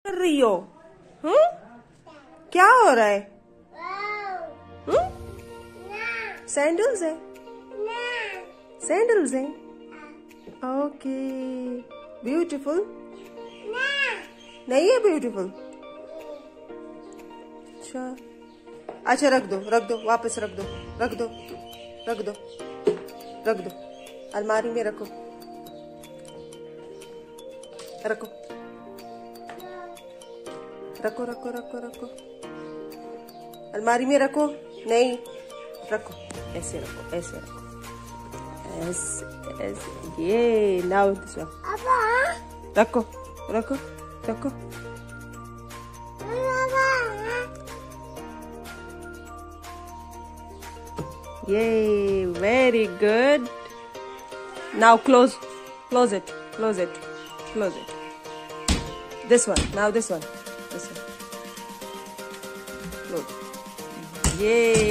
कर रही हो? क्या हो रहा है? सैंडल्स है? सैंडल्स है? ओके। ब्यूटीफुल? नहीं है ब्यूटीफुल? अच्छा रख दो, वापस रख दो, अलमारी में रखो। अलमारी में रखो। नहीं, रखो, ऐसे रखो, ऐसे ये नाउ दिस वन। रखो। Yay, very good. Now close it. This one. Close. Yay.